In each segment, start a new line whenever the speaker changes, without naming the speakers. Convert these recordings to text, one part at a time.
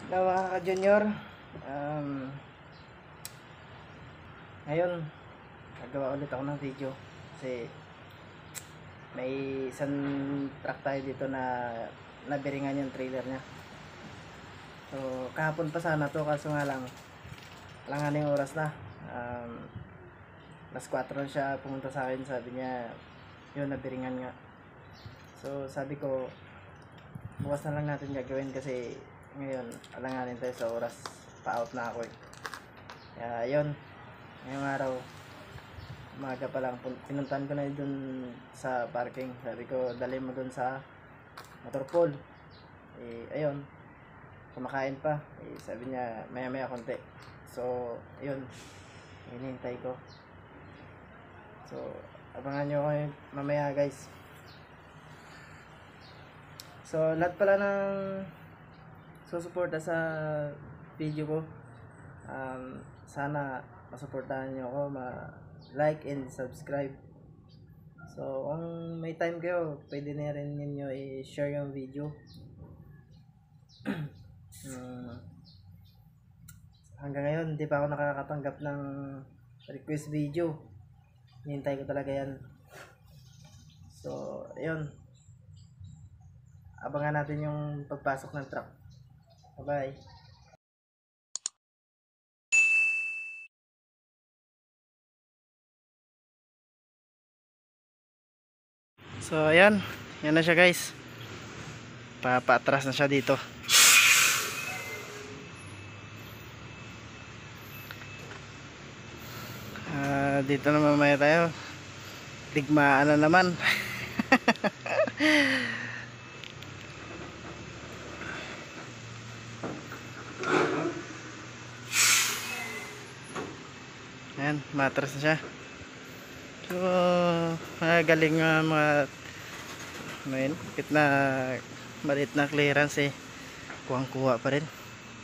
Hello mga ka-junior. Ngayon gagawa ulit ako ng video kasi may isang truck tayo dito na nabiringan yung trailer nya. So kahapon pa sana to, kaso nga lang alangan yung oras na. Alas 4 na siya pumunta sa akin, sabi niya yun, nabiringan nga. So sabi ko bukas na lang natin gagawin kasi ngayon alanganin tayo sa oras, pa-out na ako eh. Kaya yun, ngayong araw umaga pa lang pinuntahan ko na dun sa parking. Sabi ko dali mo dun sa motor pool. Ayun, kumakain pa sabi niya maya maya konti. So ayun, hinihintay ko. So abangan nyo kayo mamaya guys. So lahat pala ng susuporta sa video ko, sana masuportahan nyo ako, like and subscribe. So kung may time kayo, pwede na rin ninyo i-share yung video. Hanggang ngayon hindi pa ako nakakatanggap ng request video. Hinihintay ko talaga yan. So ayun, abangan natin yung pagpasok ng truck. Bye bye. So ayan, yan na siya guys. Paatras na siya dito. Dito na mamaya tayo. Digmaan na naman. Ayan, matras na siya. So galing mga pit na maliit na clearance kuwang kuha pa rin.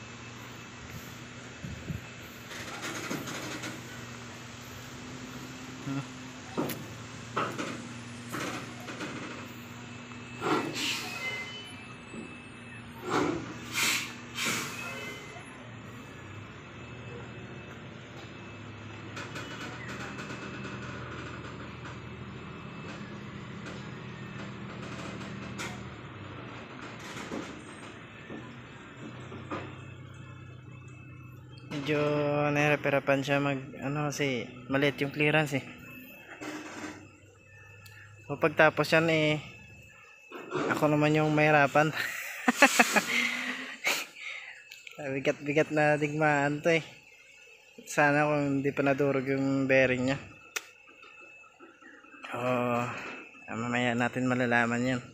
Medyo nahihirapan siya kasi maliit yung clearance So pagtapos yan ako naman yung mahirapan. Bigat na digmaan to Sana kung hindi pa nadurog yung bearing nya. Mamaya natin malalaman yan.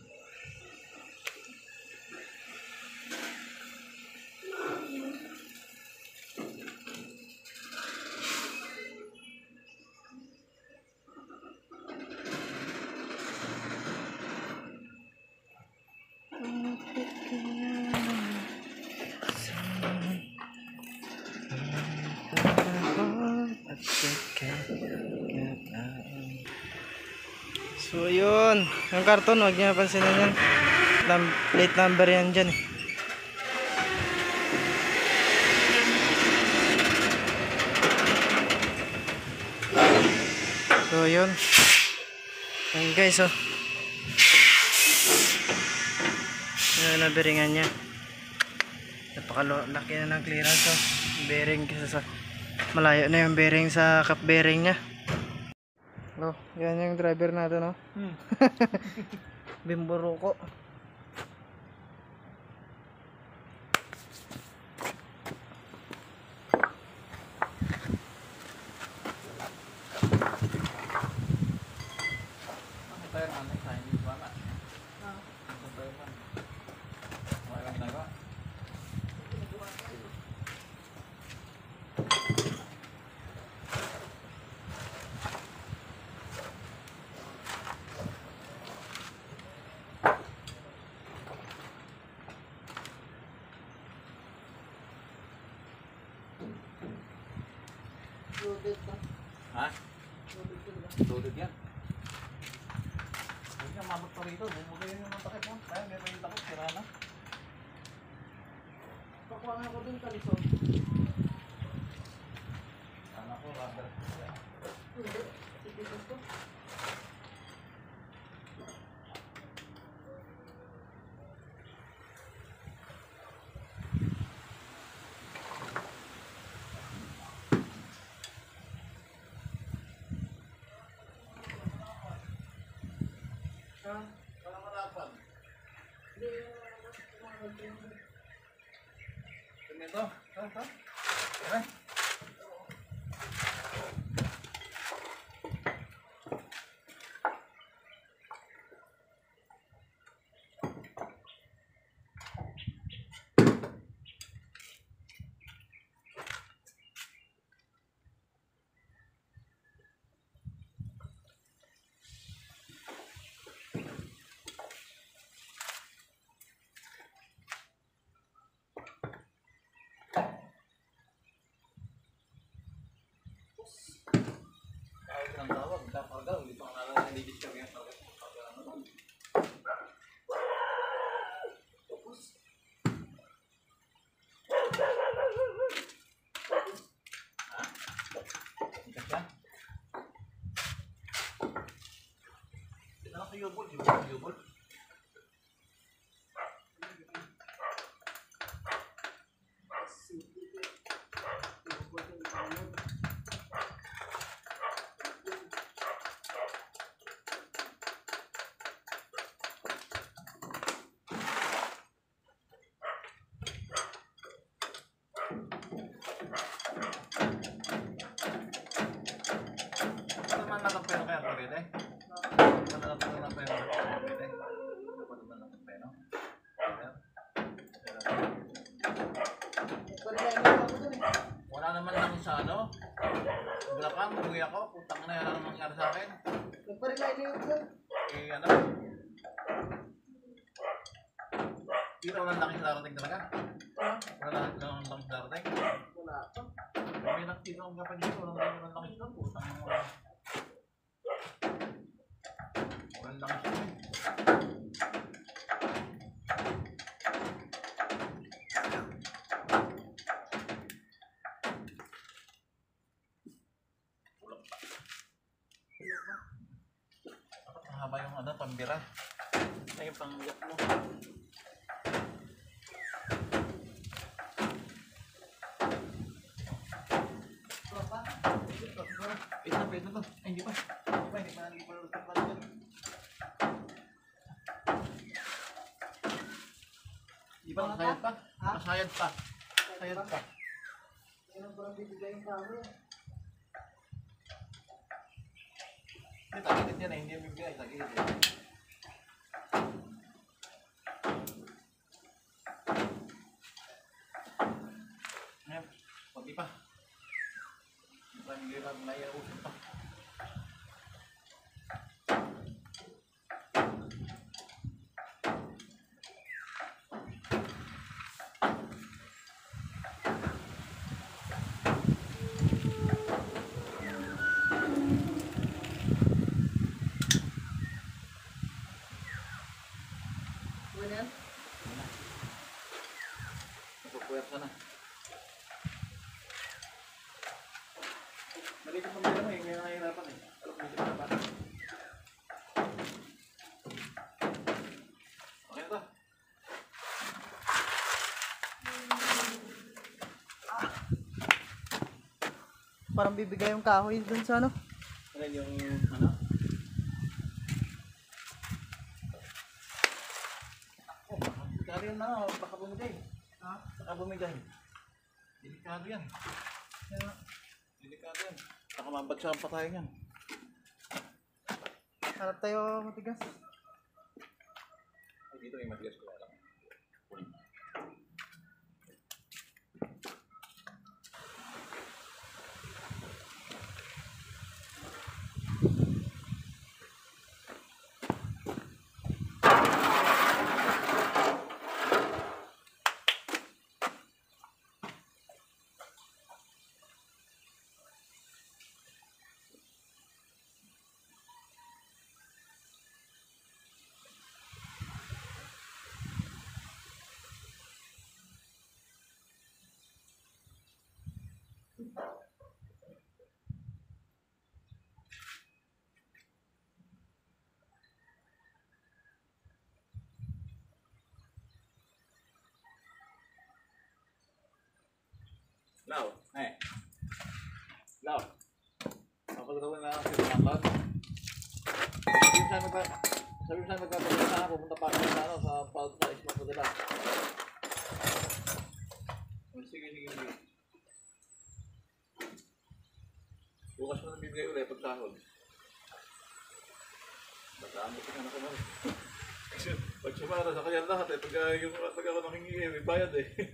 So yun, yung karton wag niyo pansinin yan. Plate number yan dyan So yun. Ayan guys Yan nabiringan niya. Napakalaki na ng clearance bearing kasi malayo na yung bearing sa cap bearing niya. Yan yung driver natin Bimburuko.
Ha? Loaded yan. Huwag niya mabot pa rito. Huwag kayo yung takip mo. Kaya meron yung takip. Sira na.
Pakuha nga ko dun kalisod.
Sana ko, rubber.
Hindi. Tipitas ko. Ha?
Walang marapan.
Hindi.
Ito. Ito. Tara. Tawag ng tawag, karga, hindi pa nga nalilidiscover yung karga. Ha? Ikat ka? Ito na kayo, Yubol. Yubol. Ano naman nakapero kaya pwede? Ano naman nakapero kaya pwede? Ano naman nakapero? Wala naman lang sa ano? Bulacan, umuwi ako. Putang na yan ang nangyari sa akin.
Nagparilay na yun doon.
Eh ano? Dito walang langis darating talaga.
Ha?
Wala lang langis darating.
Wala pa.
May nakita akong kapan dito. Walang langis doon. Putang na wala. Walang langis doon eh. Kulang pa. Dapat mahaba yung ano, pambira. Ay, yung pangyat mo.
Wala pa.
Pwede na to. Ay, hindi pa. Hindi pa. Hindi pa, masayad pa.
Ha?
Masayad pa. Masayad pa.
Ayun, parang bibigay yung kahoy.
Hindi, tagilid yan eh. Hindi yung bibigay. Tagilid yan. Ngayon, pag pa. Hindi pa yung hirap na iausin pa.
Wala yan?
Napupuwersa na. Maliit ang pambira mo eh. Ngayon nahihirapan eh. Alam mo dito na ba? Okay na to.
Parang bibigay yung kahoy dun sa ano?
Ano yung ano? Oh, delikado yan na. Baka bumigay.
Ha?
Baka bumigay. Delikado yan.
Kaya,
Delikado yan. Baka mabagsakan pa tayo yan.
harap tayo matigas.
Ay, dito may matigas ko lang. Lao, Lao. Mapagtawin na ako sa mga sabi mo saan magkakaroon na ako, pumunta pa ako sa ano, sa isang padala. Sige. Bukas mo nang bibigay ulit pag sahod. Bataan mo tingnan ako naman. Kasi pag sumara sa kanya lahat pag ako nanghingi may bayad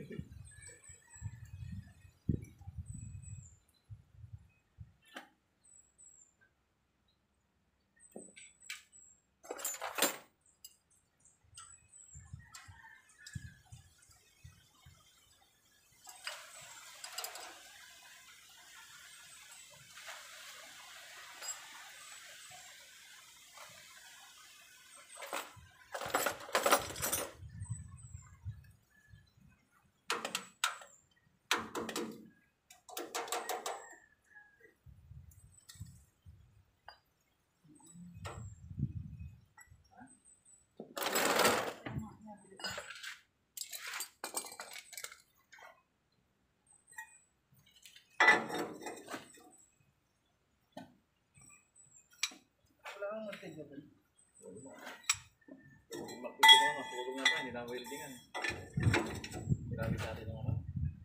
Wala kang martilyo dun.
Magpili ko naman, pulong na pa, hindi na weldingan. Grabe sa atin naman.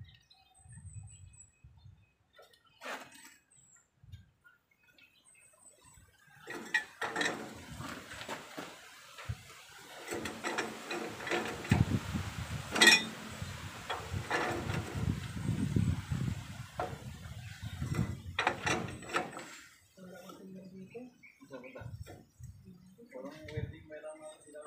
Walang welding, may lang sila.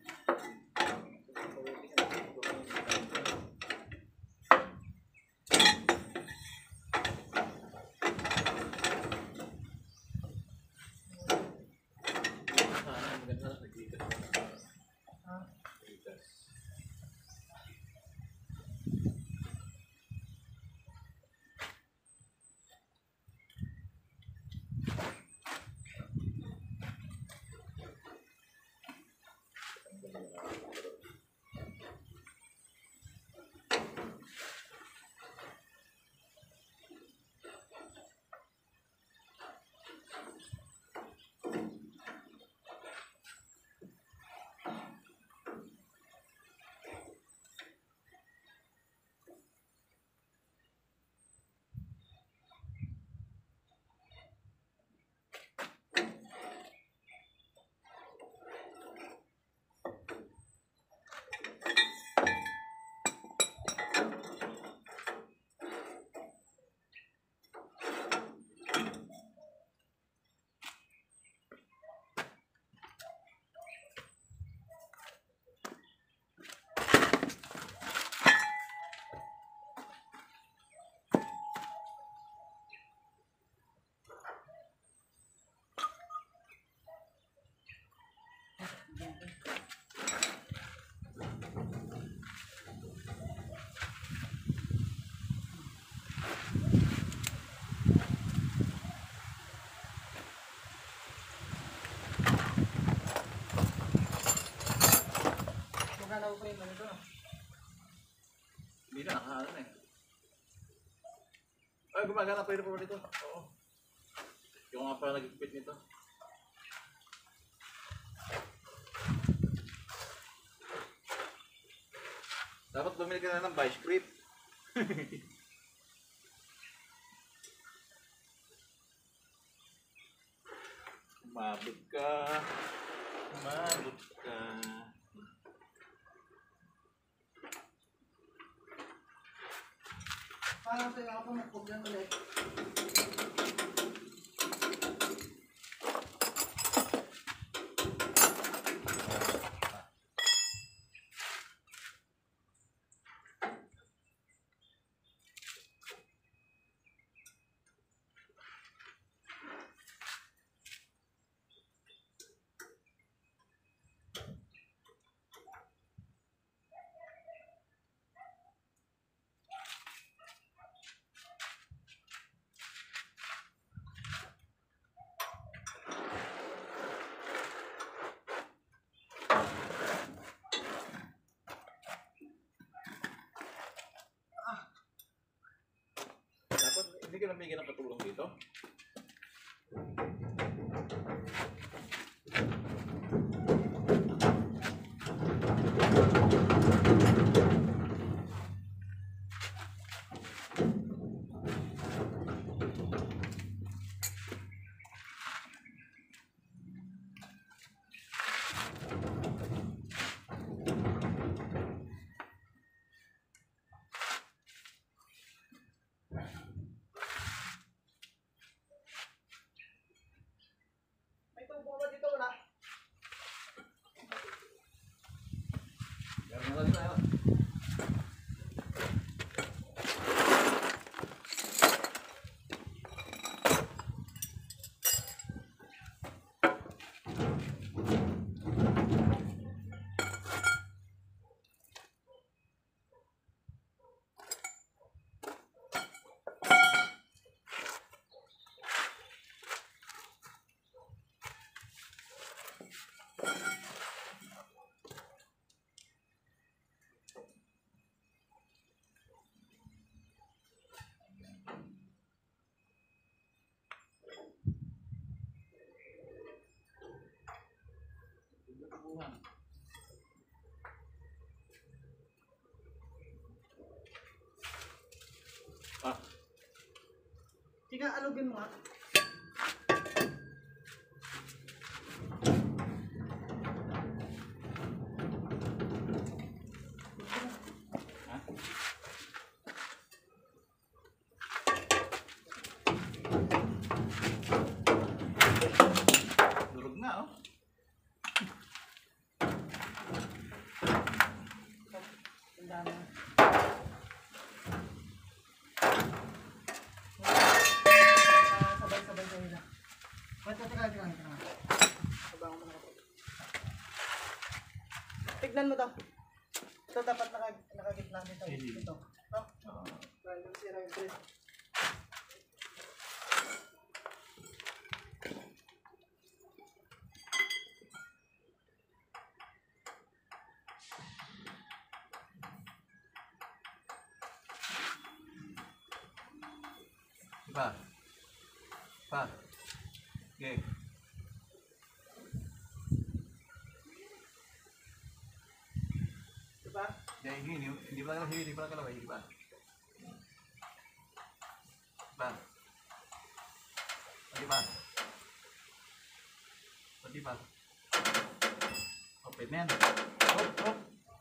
Magkano pa yung ganito?
Hindi na, nakahalan Ay, gumagana pa rin nito. Oo. Yung nga pala nag-fit nito. Dapat bumili ka na ng vice grip. Mabot ka.
Parang sa'yo ako mag-problem ulit.
ka nabigyan ng katulong dito?
May tubo ba dito wala?
Meron na dito tayo. Ah,
Sige, alugin mo nga.
durog na oh.
Ang dami. Sabay-sabay sa hila. Teka. Sabay mo na ako. Tignan mo to. Ito dapat nakagitna dito. Ito. No? Dahil yung sira yung press.
Pa. Pa. Okay.
Diba?
Ya ini hindi pala kalaway, hindi pala kalaway, di ba? Ba. Di ba? Di ba? Open yan. Hop.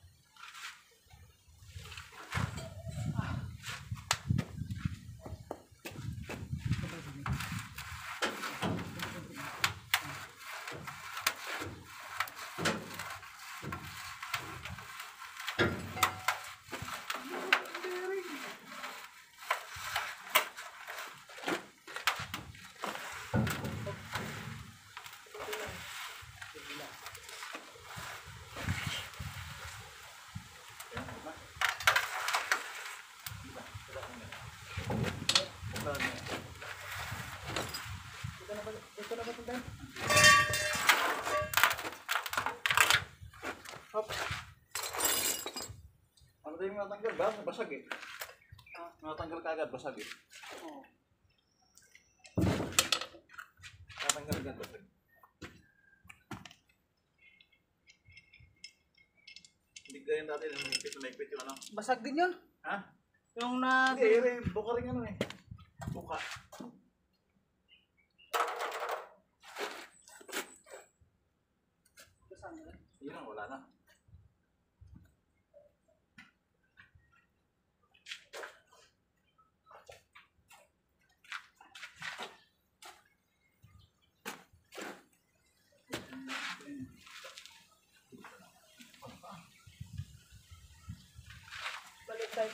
Dito na ba ito dahil? Hop.
Ano tayo yung natanggal ba? Basag eh. Natanggal ka agad, basag eh.
Oo.
Natanggal agad, basag. Hindi ganyan dati, naipit yung ano.
Basag din yun.
Ha?
Yung na...
Hindi, buka rin ano eh. Buka. Yun ang wala na.
Balik tayo.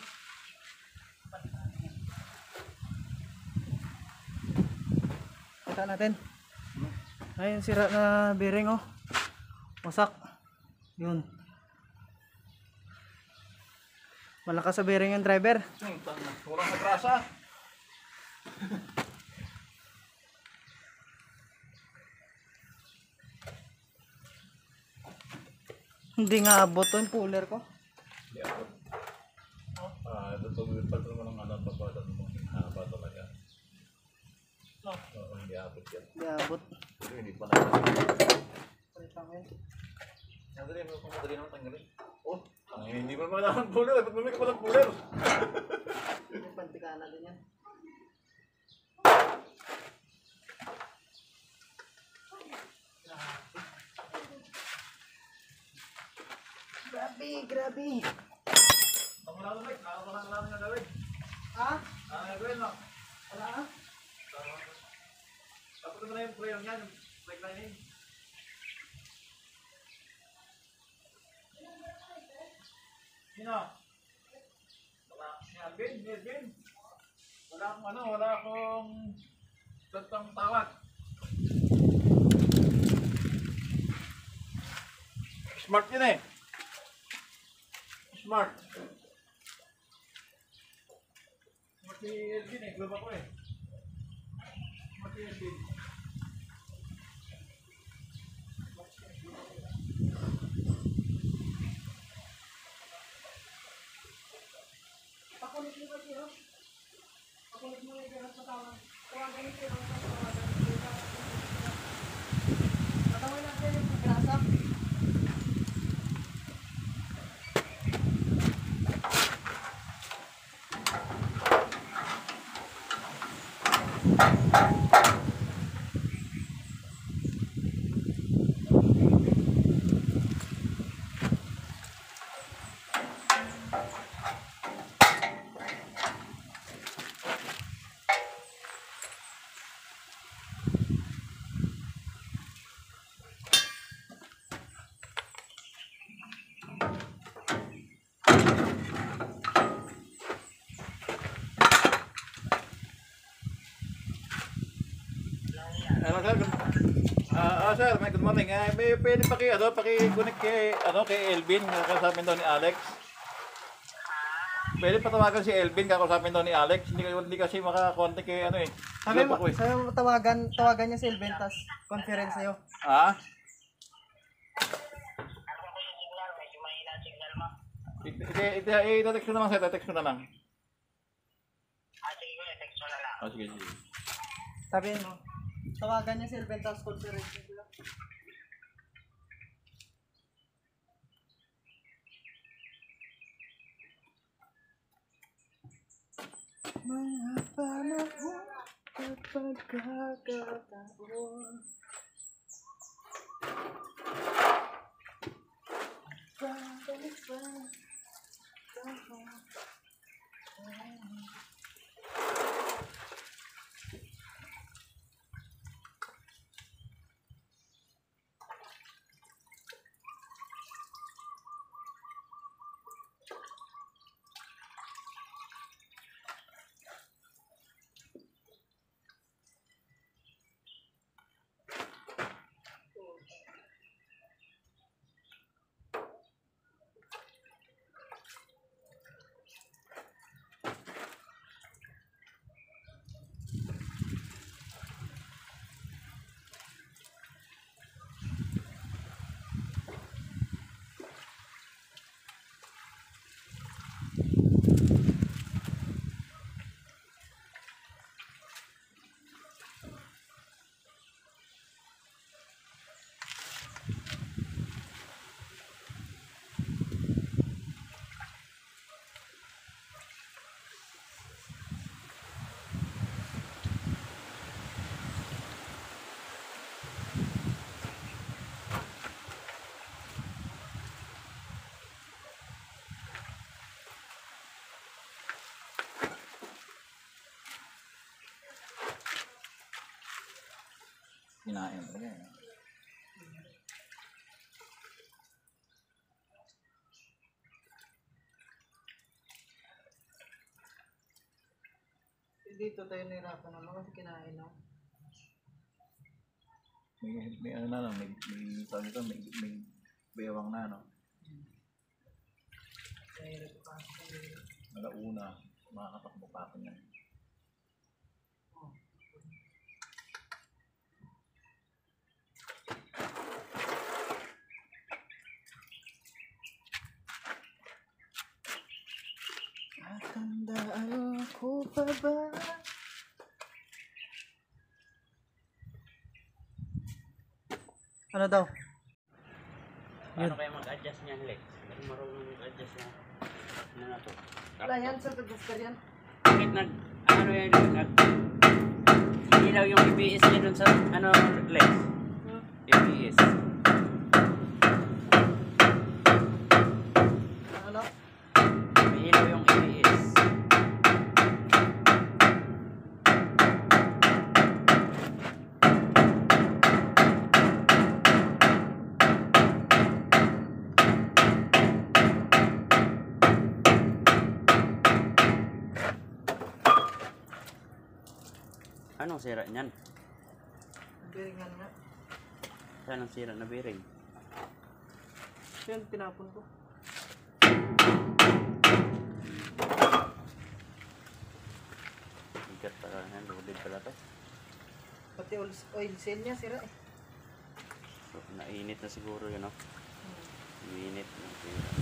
Kita natin. Ayun, sira na bearing oh. Wasak. Yun. Malakas sa bearing yung driver.
Kurang matrasa.
Hindi nga abot to yung puller ko.
Hindi ako. Ito pag naman ang ano, pagbadat mo, haba talaga. abot yan.
Di abot.
Pero hindi pa na.
Palit lang yun.
Madali mo kung madali naman tanggalin. Oh, hindi mo naman naman puller. Ba't bumili ka pa ng puller?
May pantikana din yan. Grabe, grabe.
Ang wala naman, nakakalang nga gawin.
Ha?
Ang gawin mo.
Wala ka?
Tapos mo na yung prayer niya, yung brake lining. Sino? Wala, si Alvin. Wala akong tantang tawad. Smart yun eh. Smart. Smart si Elvin eh, globe ako eh. Smart si Elvin.
Pakulit mo ba siya? Pakulit mo yung ganas matawag. Tawagan niyo siya. Matawag natin yung grasa.
Ano sir? Sir, may good morning. May pwede paki-connect kay Elvin, kakausapin daw ni Alex. Pwede patawagan si Elvin, kakausapin daw ni Alex. Hindi kasi makakontak kay
Sabi
globe
mo,
ako eh.
sabi mo tawagan niya si Elvin, tas conference sa'yo.
Ha? I-text ko na lang sir, i-text ko na lang. Sige.
Sabi mo, tawagan niya si Elvin, tas conference sa'yo. Mga panahon kapag kakataon. Babalik ba?
Kinain talaga eh.
Dito tayo nahirapan naman kasi kinain na.
May ano na lang, may tawag ito, may bewang na, no?
Nahirap pa.
Alauna, makakatakbo pa ako niyan.
Tandaan ko pa ba? Ano daw?
Paano kayo mag-adjust niyan, Lex? Hindi marunong mag-adjust na. Ano na to?
Wala yan, sa adjuster yan.
Bakit ano yan, ilaw yung EBS niya dun sa, ano, Lex? EBS.
Ano?
May ilaw yung EBS. Anong sira niyan?
Biringan nga.
Saan ang sira na bearing?
Yan, tinapon ko.
Bigat pala yan, loaded pala to.
Pati oil seal niya, sira eh.
So, nainit na siguro yun, no? Init na sira na.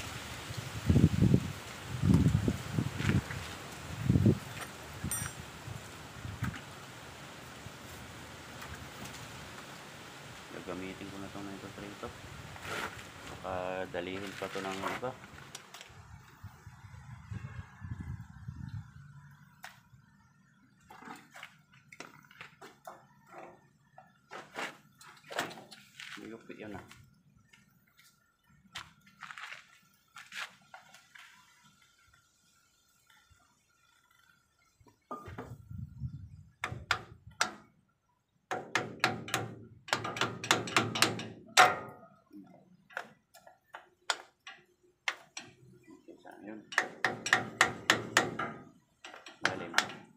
Gagamitin ko na itong nito rito. Baka dalihin pa to ng iba. Mayupi yun ah. Saan yun? Galing.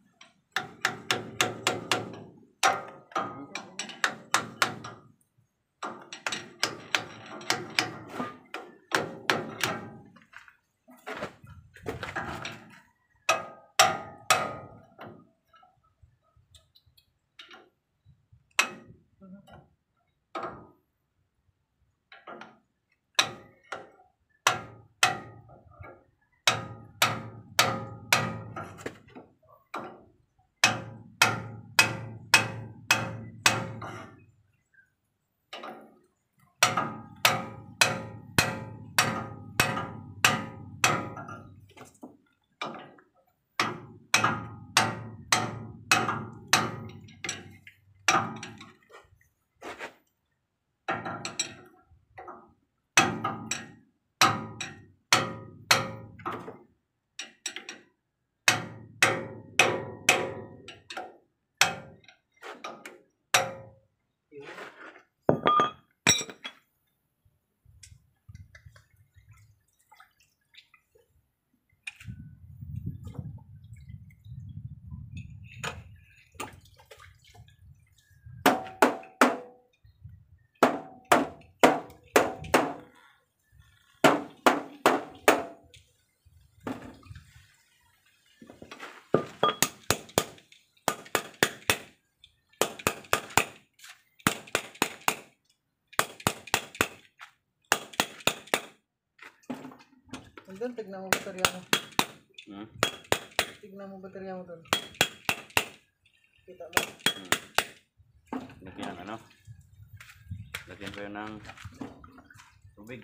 Doon, tignan mo baterya mo. Tignan mo baterya mo doon. Kita mo.
Lagyan ng ano? Lagyan ko yun ng tubig.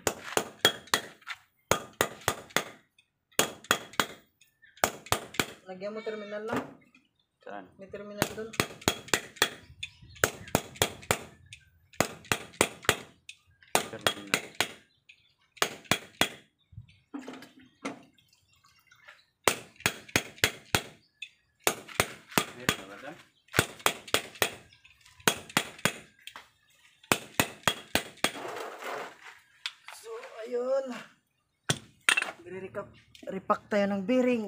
Lagyan mo terminal lang.
Saan?
May terminal doon.
Terminal. Meron na ba doon?
So, ayun. Repack tayo ng bearing.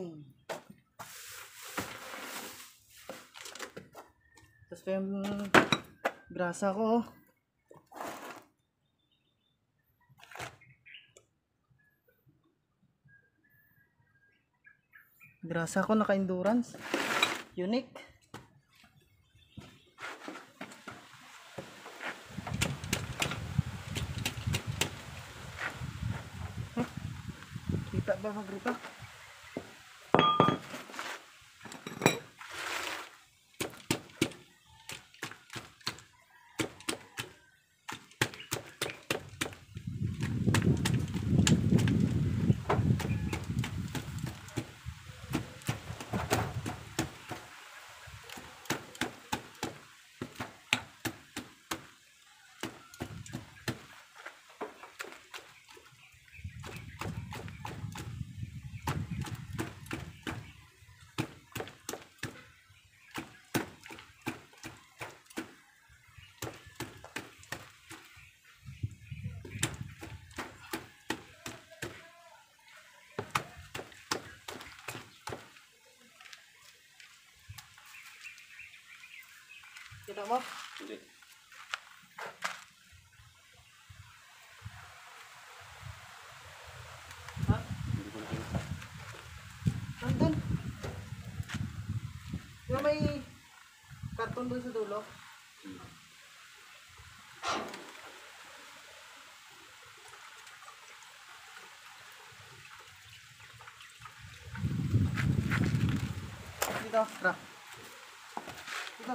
Tapos pa yung grasa ko. Grasa ko naka-endurance. Unique. Kita ba mag-repack? Kita mo?
Hindi.
Ha?
Hindi ko nakita.
Nandun. Di ba may karton dun sa dulo? Dito, tra. Dito.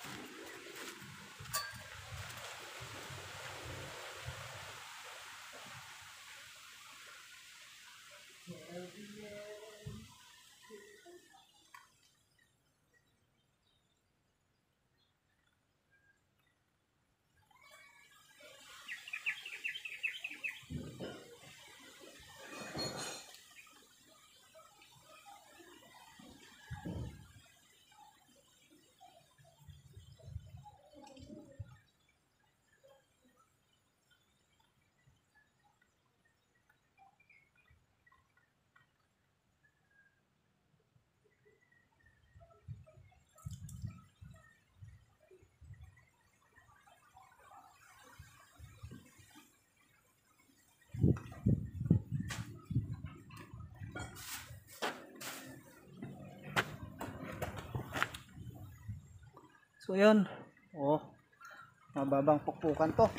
So yun. Oh, mababang pukpukan to.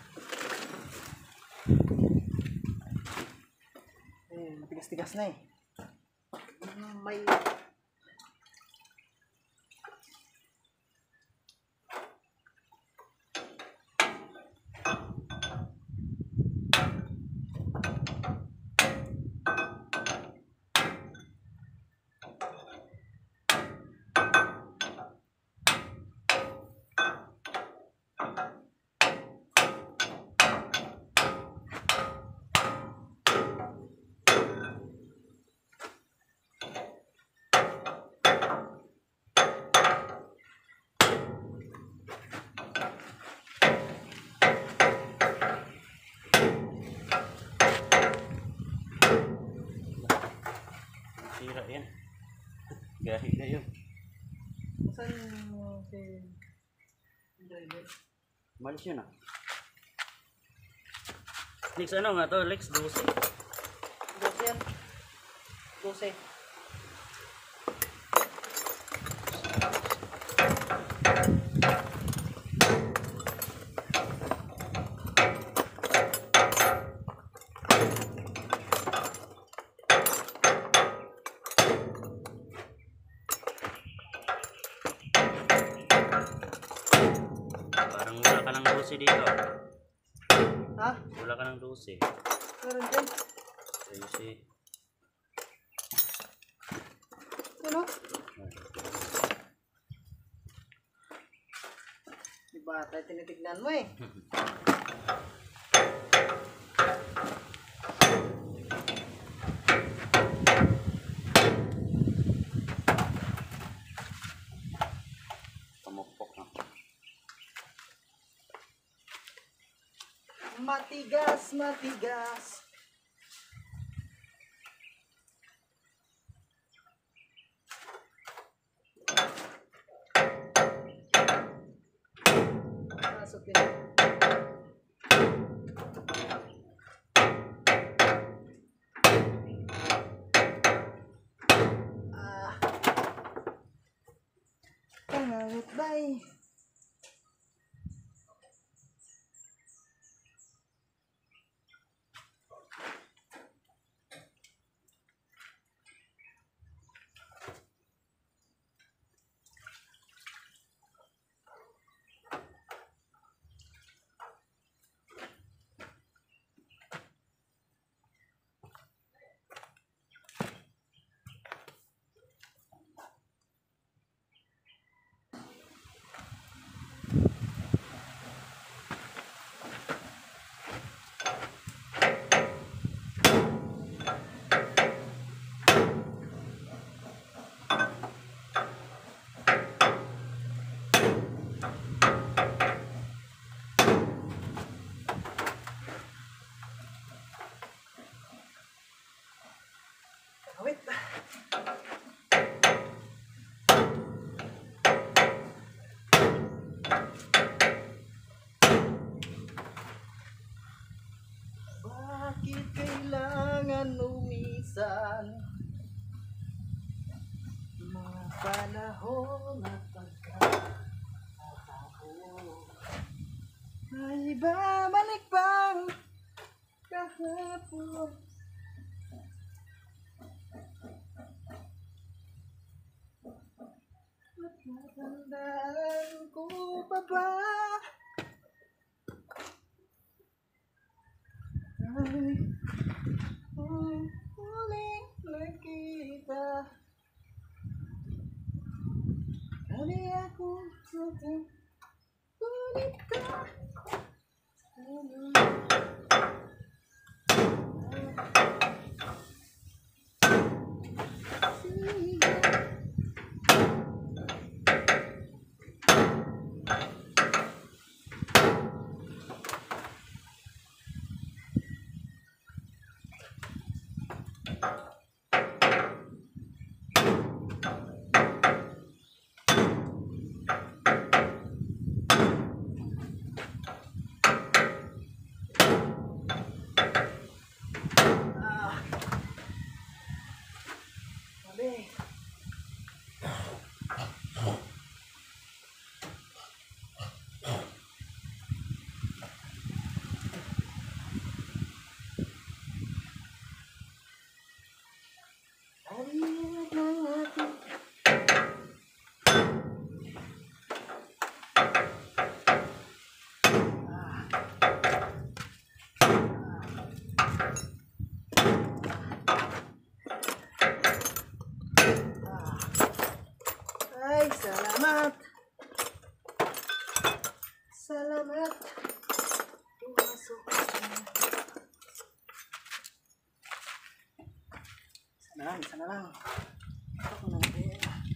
Tigas-tigas na eh. May
Sira yan. Gahi na yun.
saan si driver?
Malis yun ah. Lex, ano nga to? Lex, 12.
12 yan. 12.
Parang wala ka ng 12 dito.
Ha?
Wala ka ng 12.
Meron dyan.
13.
Ano? Diba tayo tinitignan mo eh.
Pamukpok na.
Matigas, matigas. Pasok yun. Pangawit bay. Wait. panahon at pagkakahapon ay babalik pang kahapon. Natatandaan ko pa ba ay huling nakita? Kali ako sutang ulit ka. Sabi. Aliyad ng ating ay, salamat. Salamat. Pumasok. Isa na lang. Ako na natin.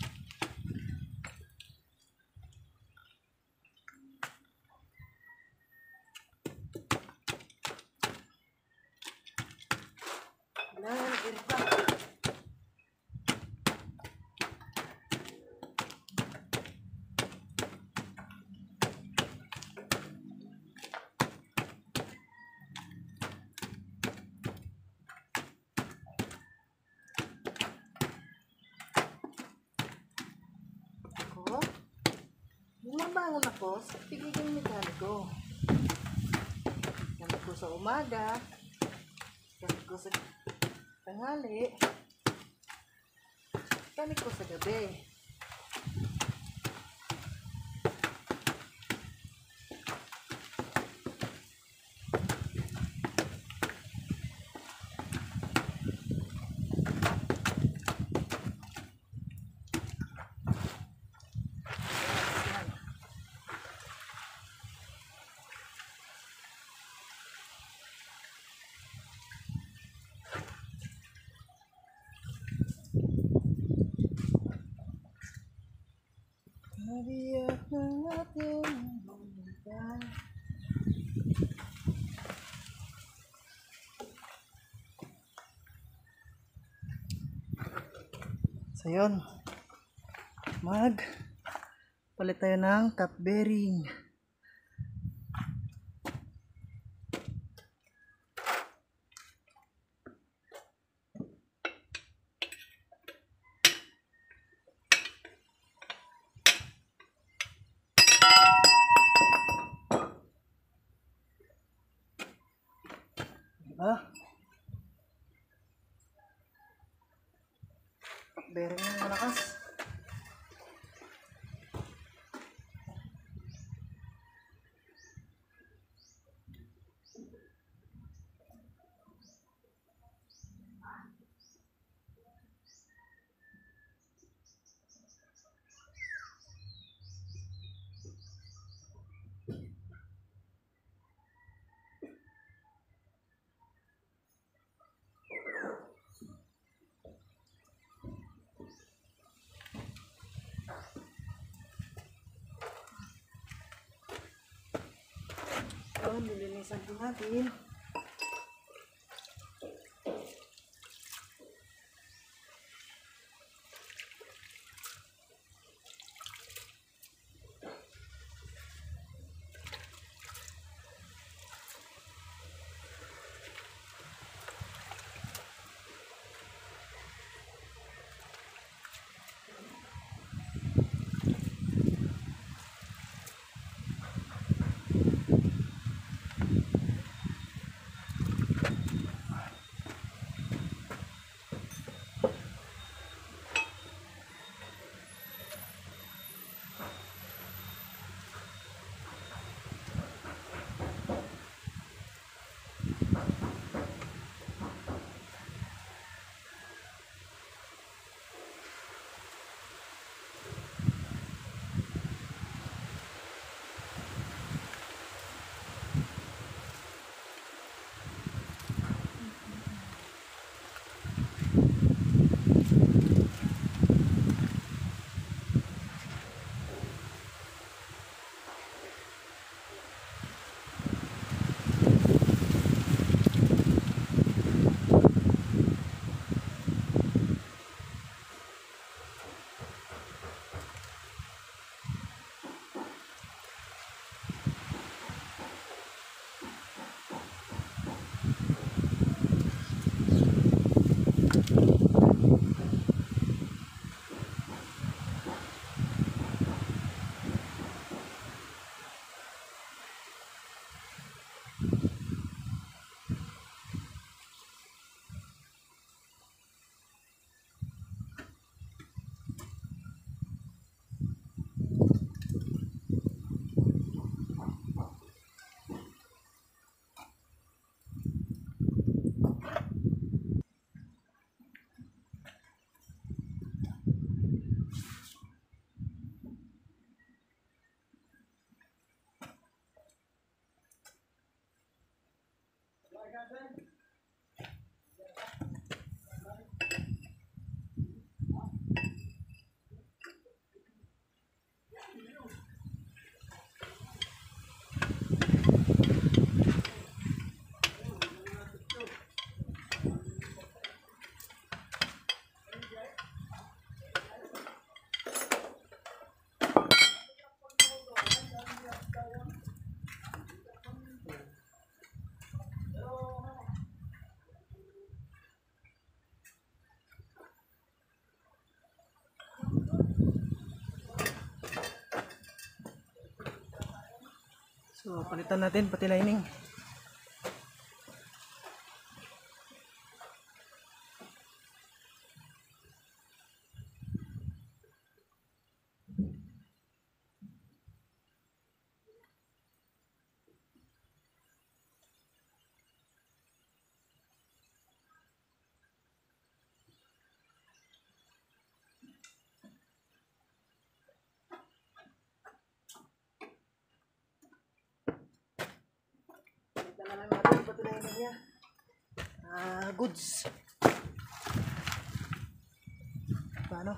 Wala, irita. Bumabangon ako sa pigiging mekaniko. Gamit ko sa umaga, gamit ko sa tanghali, gamit ko sa gabi. Nariyak ng ating buhay. So yun, palit tayo ng cap bearing. Diba? Cap bearing ng malakas. So, nilinisan po natin. So, palitan natin pati lining. Palitan na lang natin pati lining niya. Goods. Paano?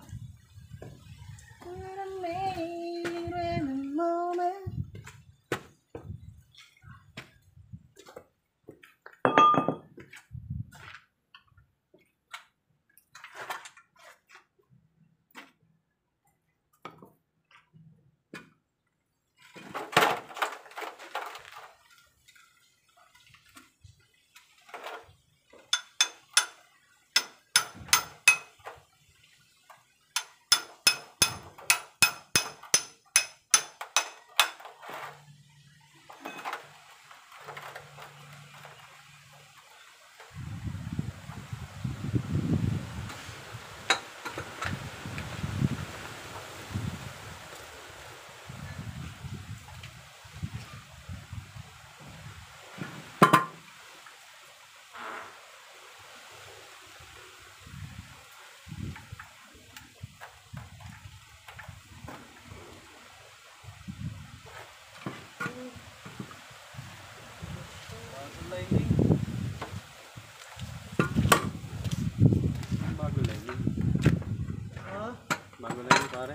Bago lining.
Ah,
Bago lining pare.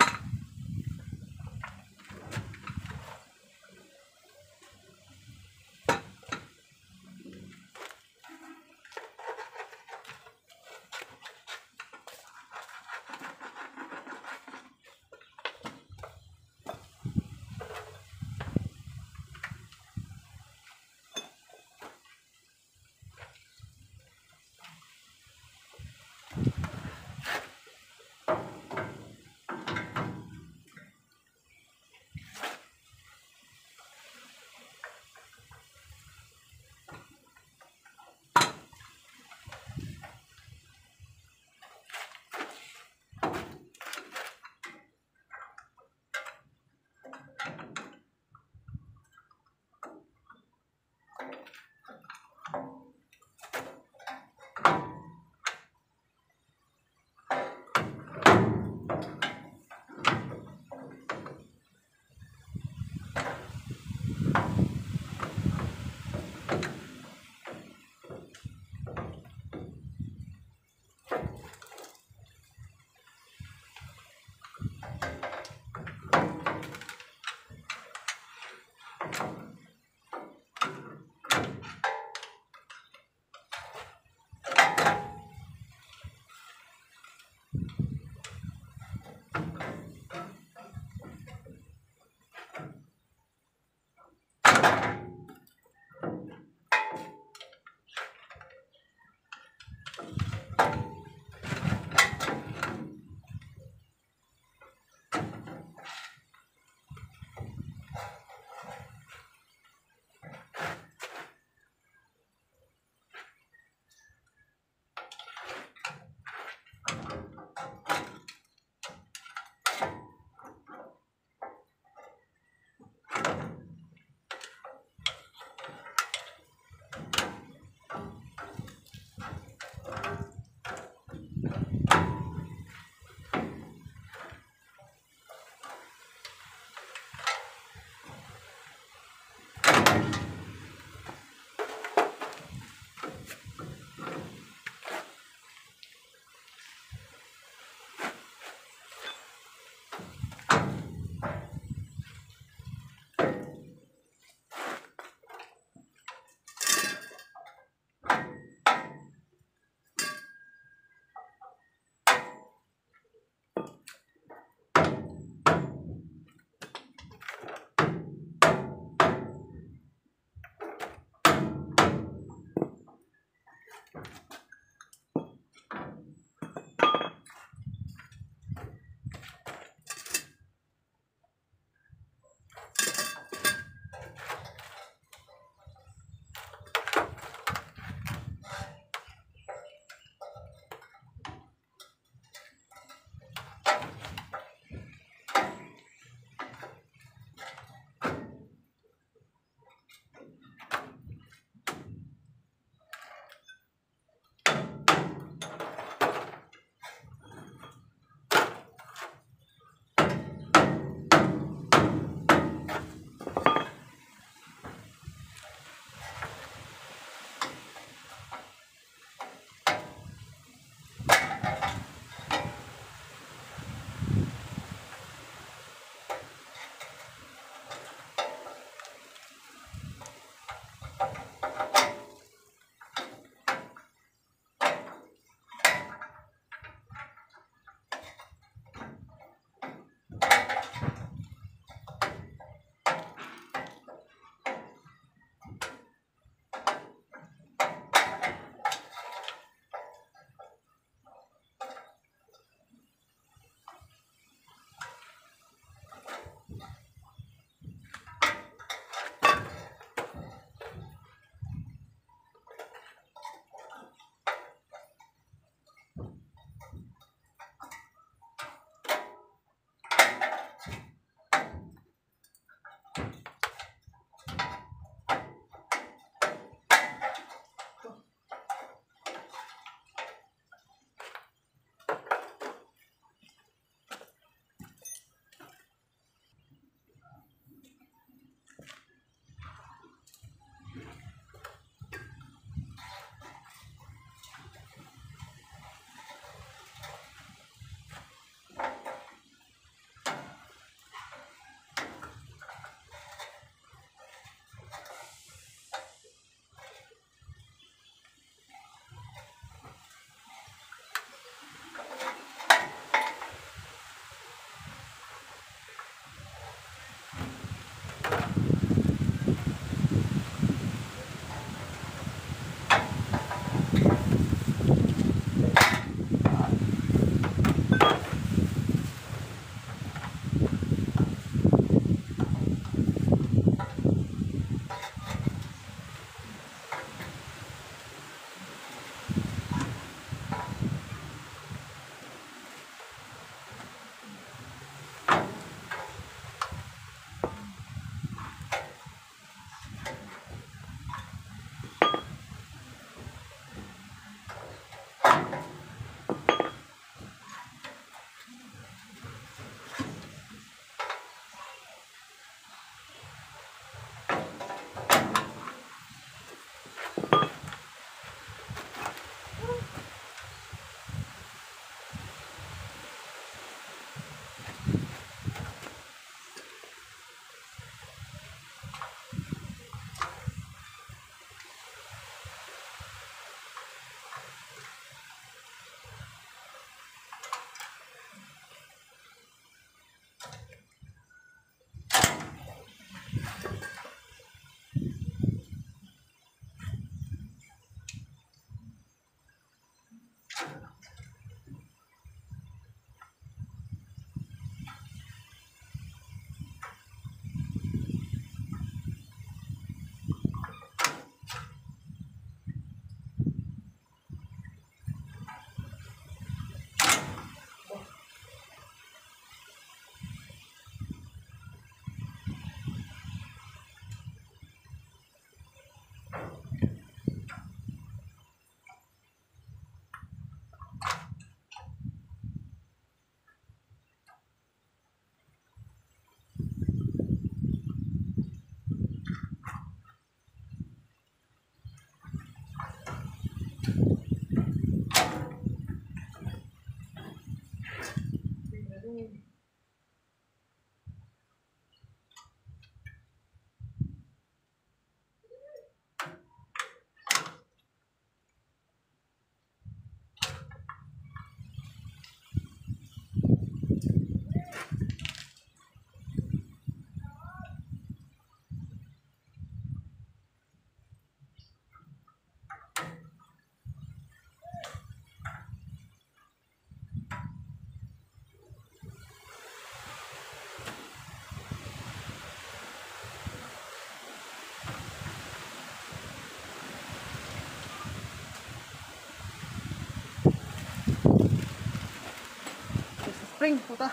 spring, puta.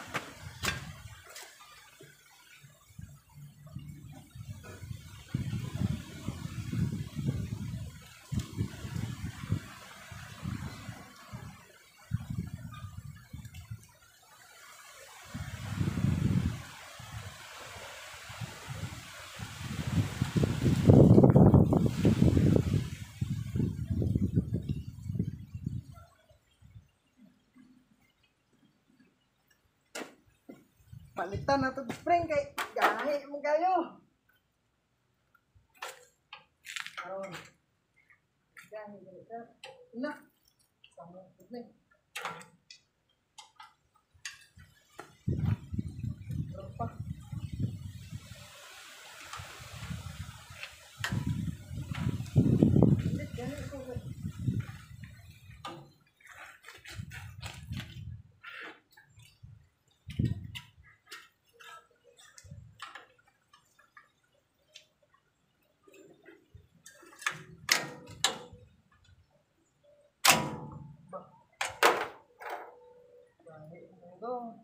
Palitan na ito spring kay gahi mo kayo. Aron. Gahi mo ka. Ina. Sama spring. Berapa? Ito.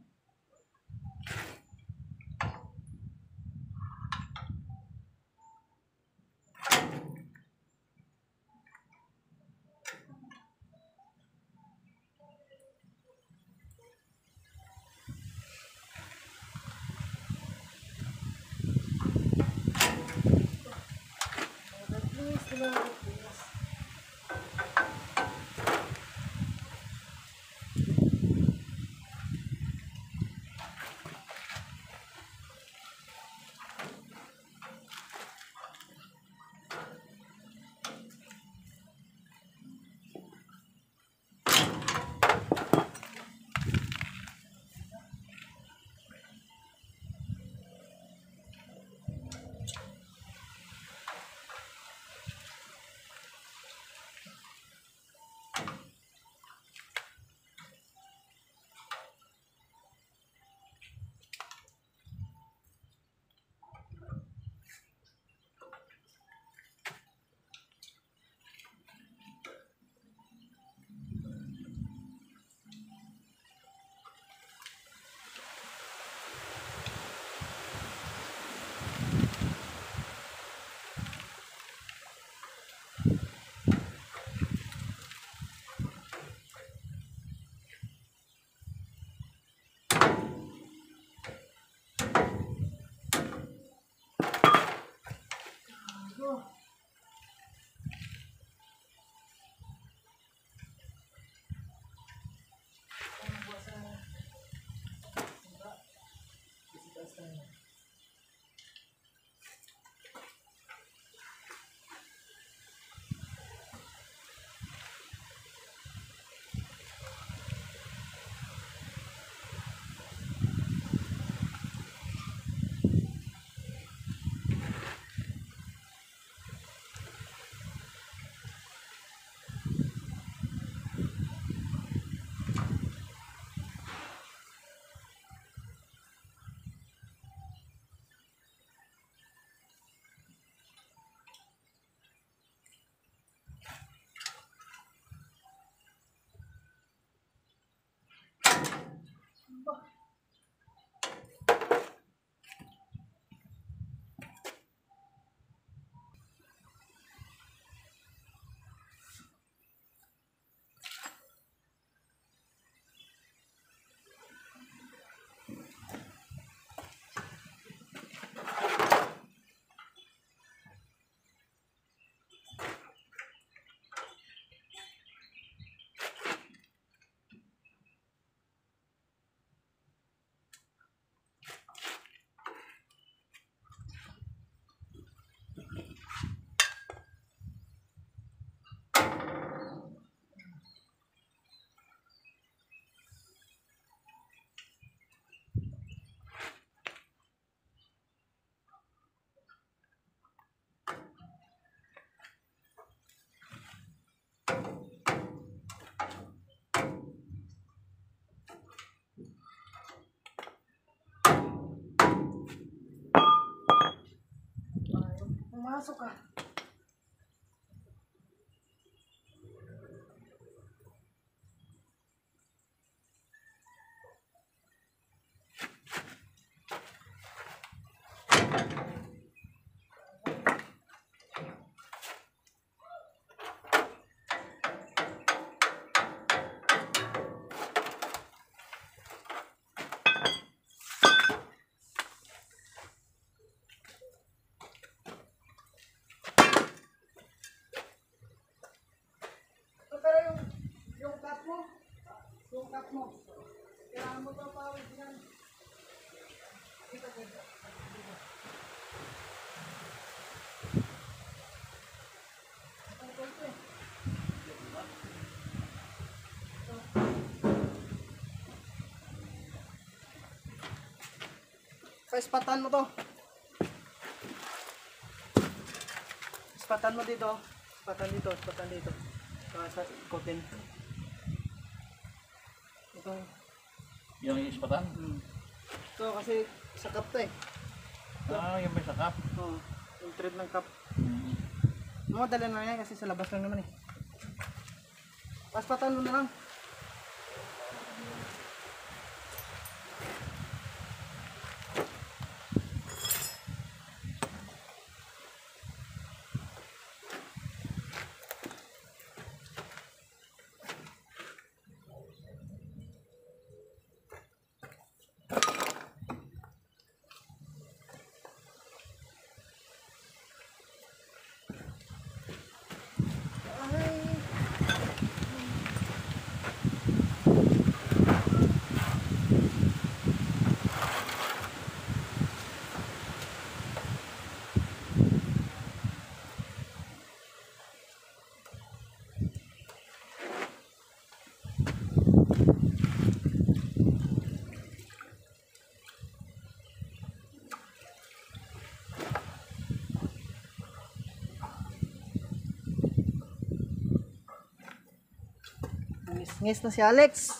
Pumasok ka. Ispatan mo to. Ispatan mo dito. Ispatan dito, ispatan dito. Saka sa ikotin. Ito.
Yung ispatan?
Ito kasi sa cup to eh.
Ah, yung may sakap.
Oo. Yung thread ng cup. Madali na yan kasi sa labas lang naman eh. Ispatan mo na lang. Ngis na si Alex.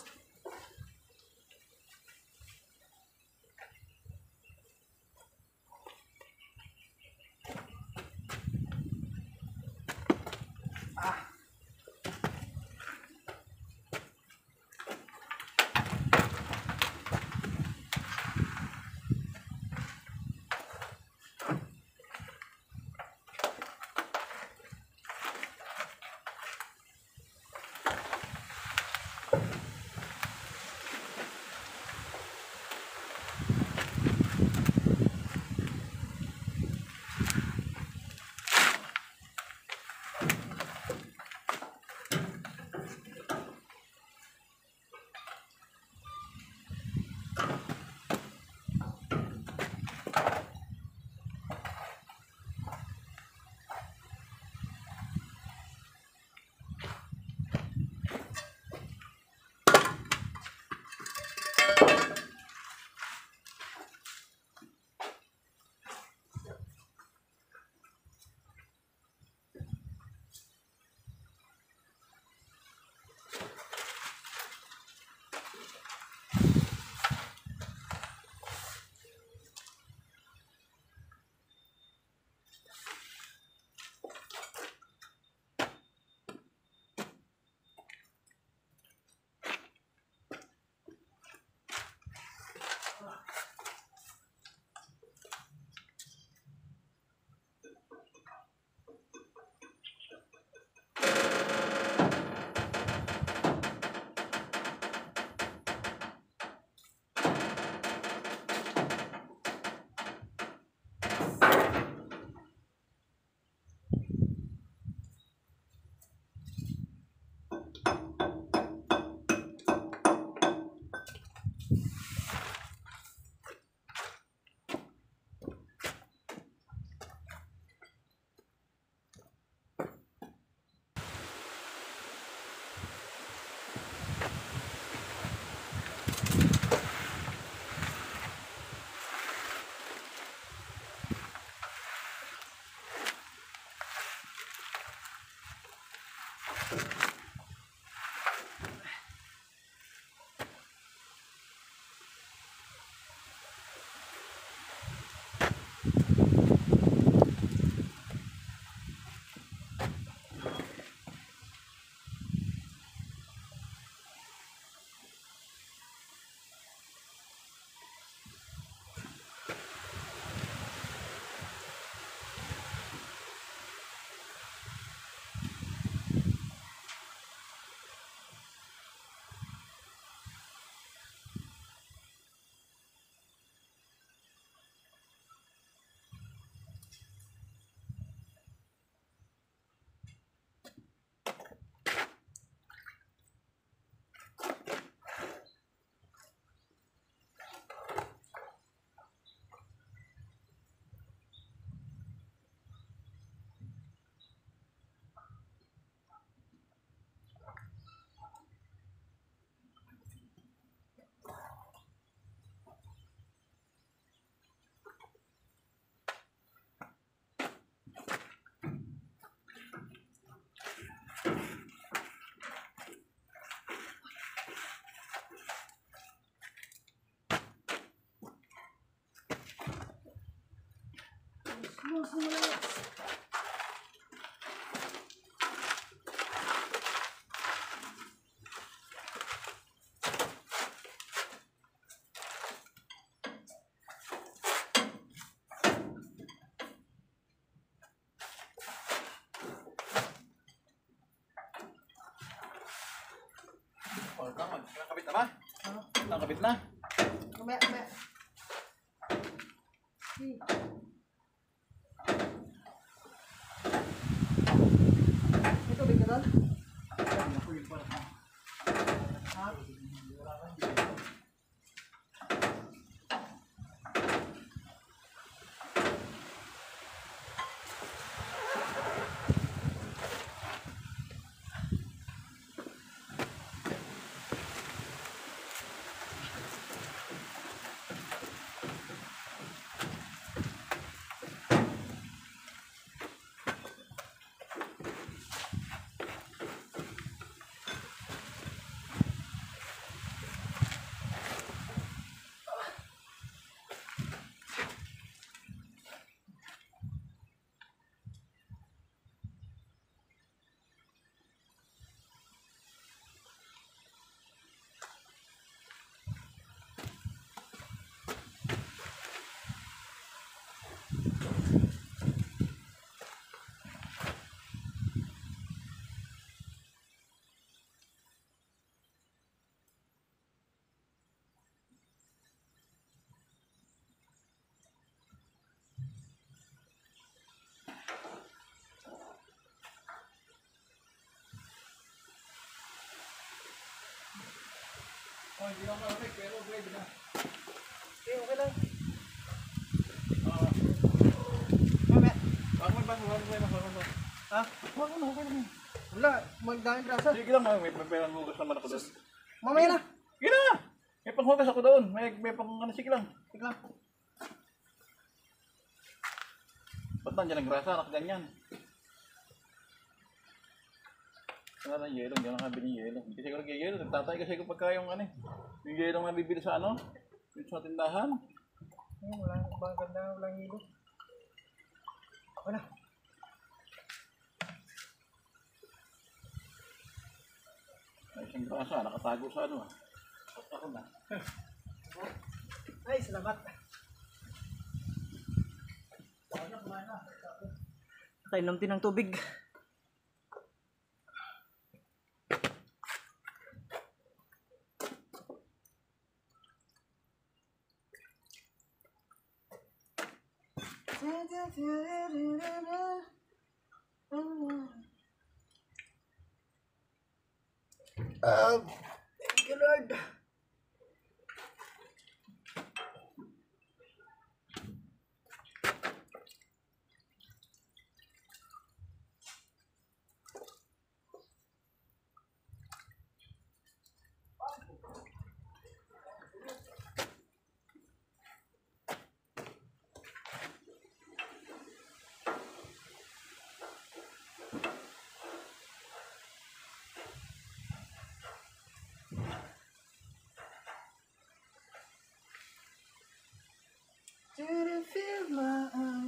Oh, nakakabit na ba? Nakakabit na?
Mamaya, mamaya. Ito, big na doon?
Oh, hindi lang perfect, pero pwede na.
Okay, okay lang.
Oo.
Mamaya.
Wag mo.
Ha?
Wag mo, okay lang.
Wala, magdaming grasa.
Sige lang, may perang hugas naman ako doon.
Mamaya na.
Sige na! May panghugas ako doon. May pang ano, sige lang.
Sige lang.
Ba't nandiyan ang grasa? Nakaganyan. Wala ng yelo, hindi ako nakabili ng yelo. Hindi siguro yelo, nagtatay kasi ko pagka yung ano eh. Yung yelo na bibili sa ano, yung sa tindahan.
Ayun, wala, ganda, walang hilo. Wala.
Ay, isang grasa, nakatago sa ano ah. Ako na.
Ay, salamat. Nakainom din ng tubig. Thank you, Lord. Didn't feel my eyes.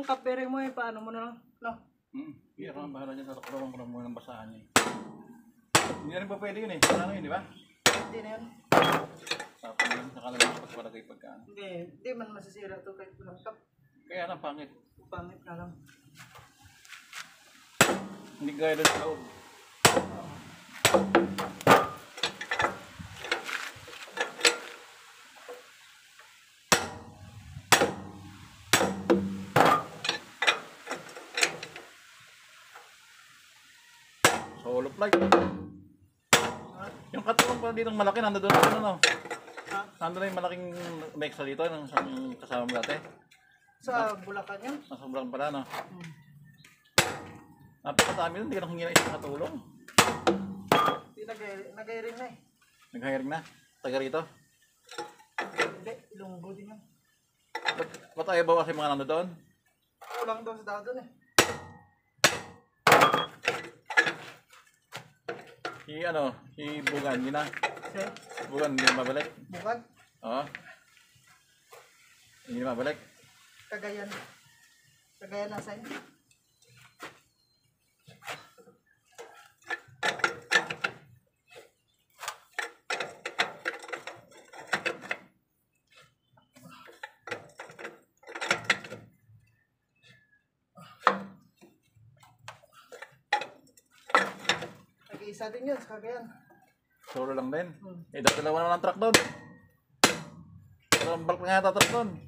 cup bearing mo eh, paano mo na lang? No?
Hindi ako ang bahala dyan sa karawang ko na muna ng basahan niya. Hindi na rin pa pwede yun eh. Ano yun, di ba?
Hindi na yun.
Tapos lang sa kalang pagpalagay pagkaan.
Hindi man masisira to kahit walang cup.
Kaya lang, pangit.
Pangit na lang.
Hindi gaya doon sa loob. Solo flight. Yung katulong pala dito malaki, nando doon ano?
Ha?
Nando na yung malaking Mexa dito, ng isang kasama mo dati.
Sa Bulacan yun?
Nasa sobrang pala, no? Napakadami doon, hindi ka nang hingi na isang katulong.
Hindi nag-airing na eh.
Nag-hiring na? Taga rito?
Hindi, Ilonggo din yun.
Ba't ayaw bawasin mga nando doon?
Kulang daw sa tao doon eh.
Si Bugan, hindi na.
Kasi,
Bugan, hindi na mabalik.
Bukag,
Oo. Hindi na mabalik.
Cagayan. Cagayan nasa inyo. Nag-iisa din yun sa Cagayan.
Solo lang din. Dalawa naman ang truck doon. Dalawang bulk na yata truck doon.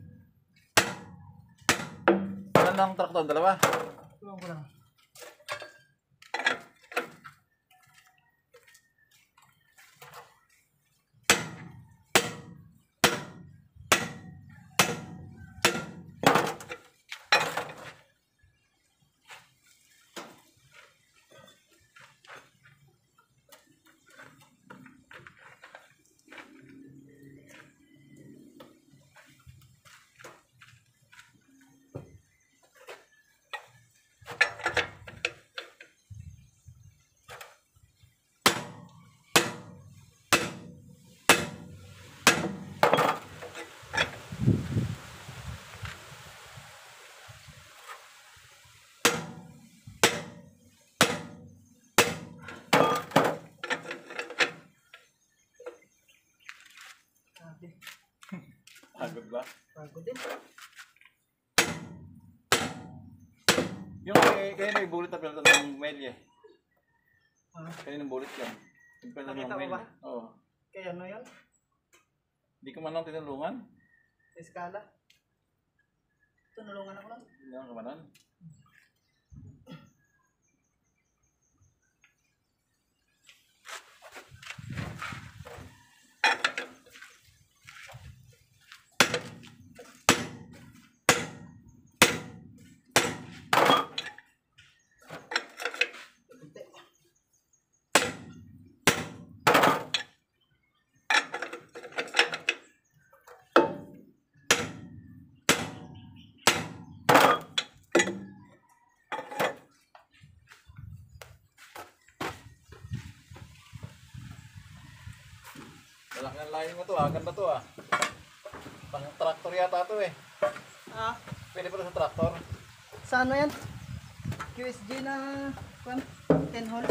Ilan lang ang truck doon? Dalawa?
Kulang ko lang. Grabe.
Pagod ba?
Pagod din.
Yung kaya na yung bullet na pinalitan ng Melye. Kaya ng bullet yan. Yung pinalitan
Nakita
ng
mo
Melye.
ba?
Oo.
Kaya ano yun?
Hindi ka man lang tinulungan.
Sa Escala. Tunulungan ako lang.
Hindi ka manan.
Hindi.
Malaki ang line mo to ah. Ganda to ah. Pang traktor yata to eh.
Ah,
Pwede pa to sa traktor.
sa ano yan? QSG na 10 hole.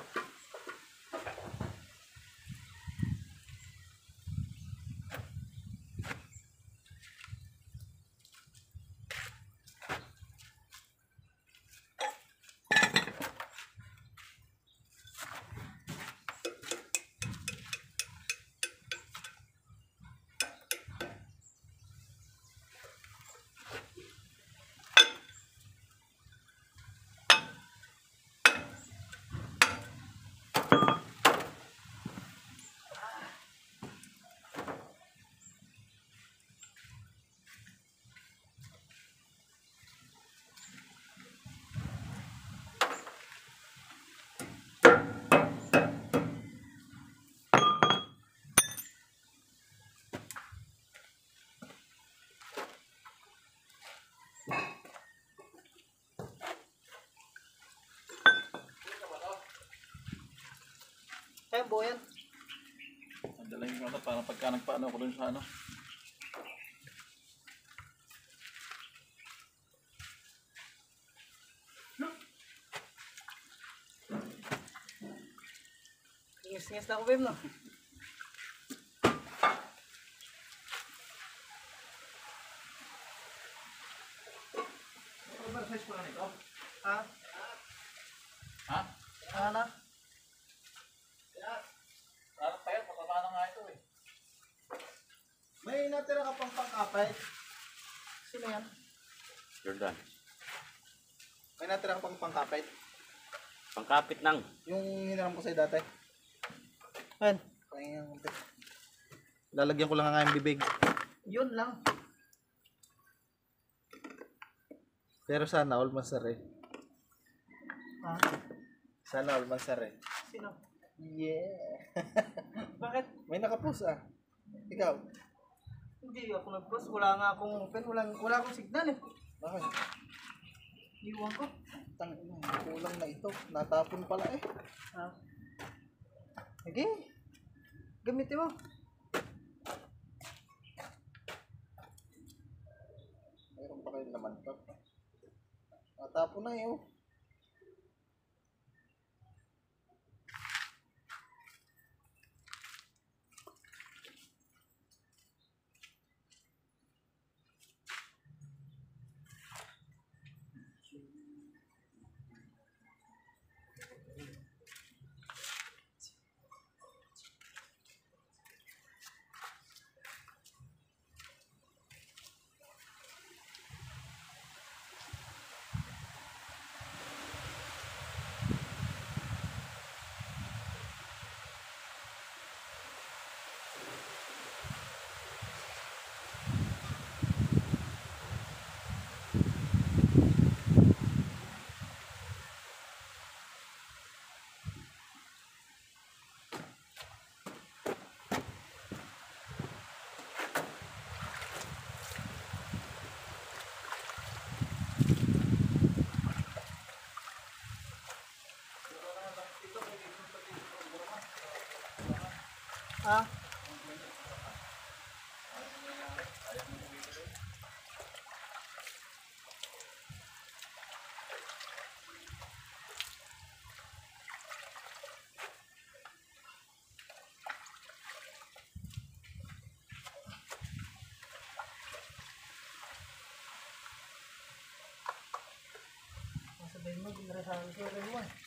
Kaya buo yan.
Nadalahin ko na para pagka nagpaano ako dun sa ano.
Ngis-ngis na ako, babe, no?
Oversize ko lang ito.
Ha?
Ha?
Ano?
Parang payat, mataba na nga ito eh.
May natira ka pang pangkapay. Sino yan?
Jordan.
May natira ka pang pangkapay.
Pangkapit nang.
Yung hiniram ko sa'yo dati. Ayan. Pahingin ang konti. Lalagyan ko lang nga yung bibig. Yun lang. Pero sana all masari. Ha? Sana all masari. Sino? Yeah. Bakit? May nakapost ah. Ikaw? Hindi ako nag-post. Wala nga akong open. Wala akong signal eh. Bakit? Iwan ko. Tangina, kulang na ito. Natapon pala eh. Ha? Okay. Gamitin mo. Mayroon pa kayo naman pa. Natapon na yun. Ah. Sabihin mo, ginarasahan ko rin mo eh.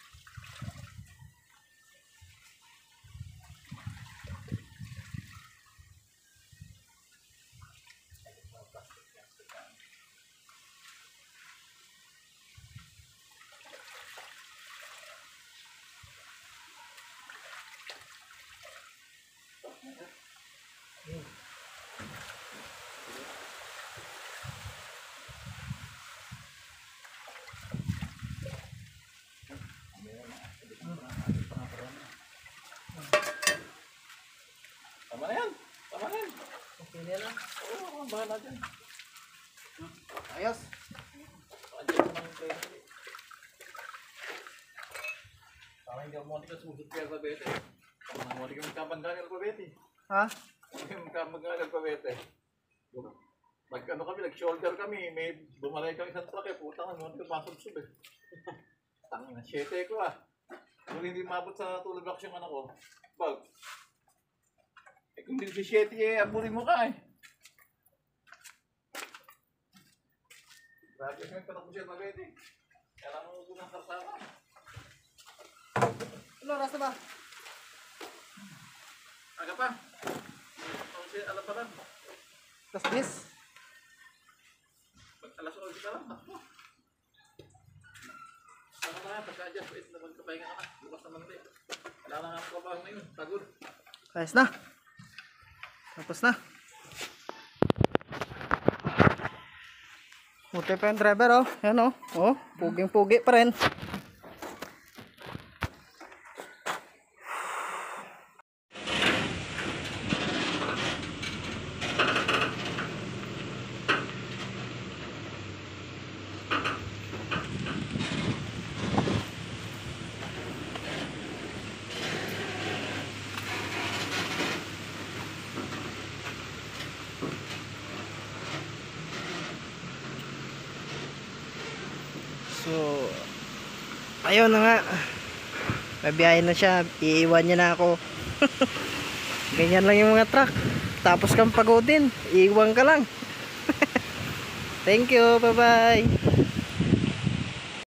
Tama na yan. Tama na yan.
Okay na lang.
Oo, bahan natin.
Ayos.
Adjust naman yung pwede. Parang hindi ako monti ka sumusot kaya sa bete. Parang monti ka magkabanggan sa bete.
Ha?
Magkabanggan sa bete. Ano kami, nag-shoulder kami. May bumalay kang isang truck eh. Putang, ano ka pasok-sub eh. Tangin na, 7 ko ah. Kung hindi mabot sa tulad box yung anak ko, bag. Eh kung hindi si 7 eh, apunin mo ka eh. Grabe kami patakbo siya bagay eh. Kailangan mo unang karsama.
Ano, oras na ba?
Aga pa. Alam pa lang.
Plus this?
Alas 11 ka lang, takbo. Saka na, pagka-adjust, wait naman kapahinga ka na. Bukas naman din. Wala na nga ang trabaho ngayon, pagod.
Ayos na. Tapos na. Puti pa yung driver oh. Yan oh. Oh, puging-pugi pa rin. So, ayun na nga. Mabiyahe na siya, iiwan niya na ako. Ganyan lang yung mga truck. Tapos kang pagodin, iiwan ka lang. Thank you, bye bye.